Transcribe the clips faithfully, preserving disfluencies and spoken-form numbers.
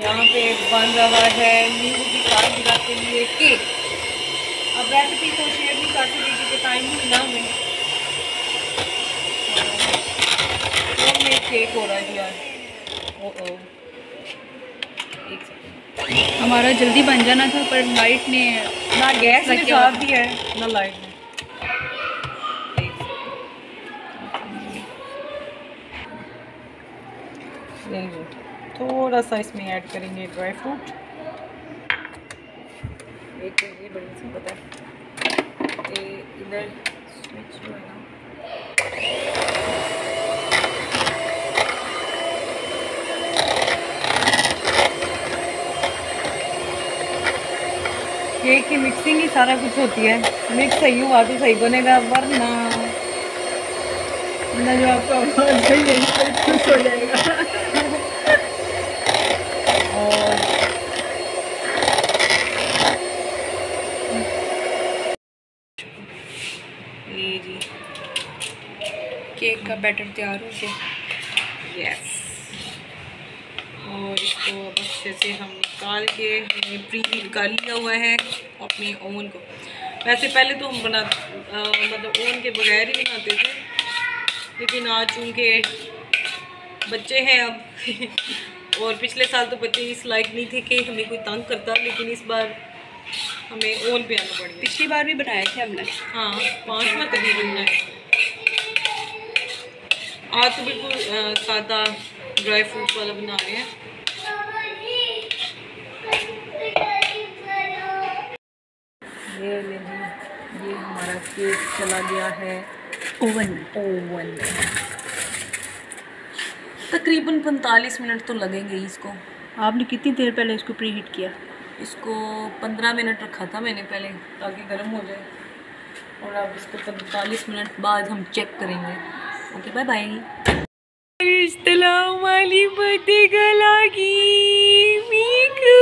यहाँ पे बन रहा है नींबू की सालगिरह के लिए केक। अब रेसिपी को शेयर नहीं कर सकती क्योंकि टाइम नहीं मिला हमें। तो में केक हो रहा है जी आज। ओ ओ एक सेकंड, हमारा जल्दी बन जाना था पर लाइट ने ना गैस ने साथ दिया है ना लाइट ने। थोड़ा सा इसमें ऐड करेंगे ड्राई फ्रूट। एक ये बड़ी सी पता है इधर स्विच जो है ना केक की मिक्सिंग ही सारा कुछ होती है। मिक्स सही हुआ तो सही बनेगा, वरना ना जो आपका खुश हो जाएगा। और ये जी केक का बैटर तैयार हो गया। यस, और इसको अब अच्छे से हम निकाल के हमने प्री हीट कर लिया हुआ है अपने ओवन को। वैसे पहले तो हम बना मतलब ओवन के बगैर ही बनाते थे, लेकिन आज चूँकि बच्चे हैं अब और पिछले साल तो बच्चे इस लायक नहीं थे कि हमें कोई तंग करता, लेकिन इस बार हमें ओवन पे आना पड़ गया। पिछली बार भी बनाए थे हमने, हाँ पाँचवा तकरीबन बनाए। आज तो बिल्कुल सादा ड्राई फ्रूट वाला बना रहे हैं। ये ले जी, ये हमारा केक चला गया है ओवन ओवन में। तकरीबन पैंतालीस मिनट तो लगेंगे इसको। आपने कितनी देर पहले इसको प्री हीट किया? इसको पंद्रह मिनट रखा था मैंने पहले ताकि गर्म हो जाए, और अब इसको पैंतालीस मिनट बाद हम चेक करेंगे। Okay bye bye. अस्सलाम वाली बर्थडे गर्ल आ गई मीकू।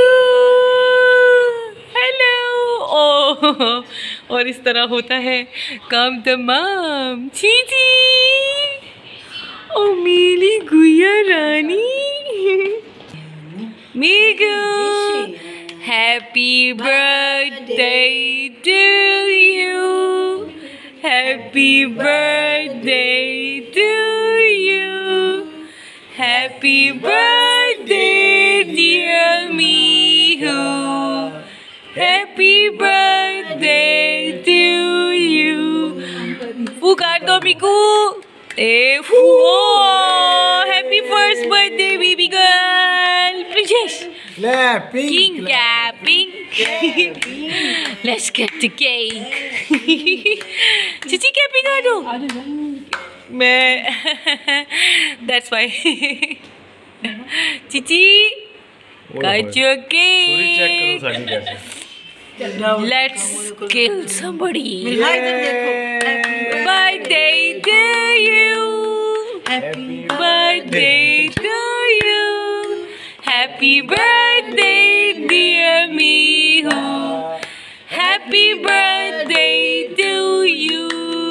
हेलो। ओह, और इस तरह होता है काम तमाम। चीची ओ मेरी गुया रानी Miku, happy birthday to you, happy birthday to you, happy birthday dear Mihu, happy birthday to you. पुकार दो मीकू। ए फू, happy first birthday baby girl princess. King clapping. Let's get the cake. Chichi clapping आ दो। मैं that's why. Chichi got your cake. Let's kill somebody. Birthday to you. Happy birthday to you. Happy birthday dear Mihu. Happy birthday to you.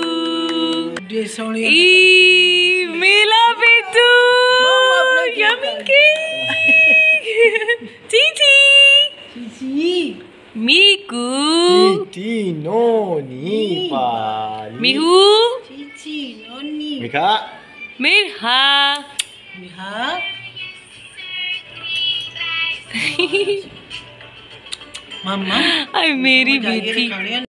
Ee, Mila Betu. Yummy cake. Chichi. Chichi. Miku. Chichi noni pali. Mihu. Chichi noni. Mirha. Mirha. Mirha. Mama. Ay मेरी बेटी।